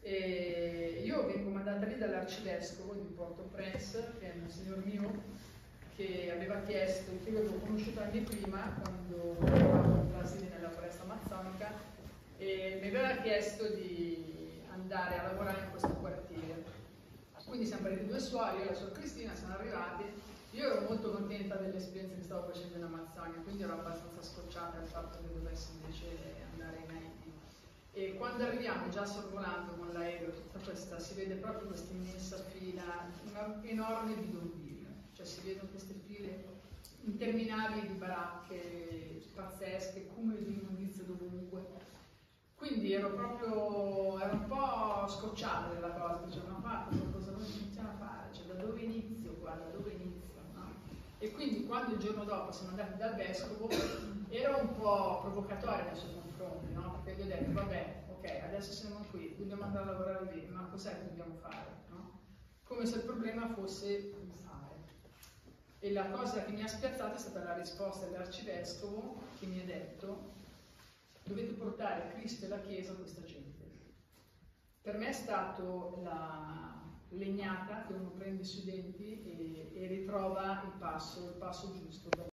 E io vengo mandata lì dall'arcivescovo di Port-au-Prince, che è un signor mio, che aveva chiesto, che io avevo conosciuto anni prima quando eravamo in Brasile nella foresta amazzonica, e mi aveva chiesto di andare a lavorare in questo quartiere. Quindi siamo partiti due suori, io e la suor Cristina siamo arrivati. Io ero molto contenta dell'esperienza che stavo facendo in Amazzonia, quindi ero abbastanza scocciata del fatto che dovessi invece andare in Haiti. E quando arriviamo, già sorvolando con l'aereo, tutta questa, si vede proprio questa immensa fila enorme di dormire, cioè si vedono queste file interminabili di baracche pazzesche, cumuli di immondizia dovunque. Quindi ero un po' scocciata della cosa, dicevo, ma guarda, cosa noi iniziamo a fare? Cioè, da dove inizio qua, da dove inizio? No? E quindi quando il giorno dopo siamo andati dal vescovo, ero un po' provocatoria nei suoi confronti, no? Perché gli ho detto, vabbè, ok, adesso siamo qui, dobbiamo andare a lavorare lì, ma cos'è che dobbiamo fare? No? Come se il problema fosse il fare. E la cosa che mi ha spiazzato è stata la risposta dell'arcivescovo che mi ha detto: dovete portare Cristo e la Chiesa a questa gente. Per me è stato la legnata che uno prende sui denti e ritrova il passo giusto.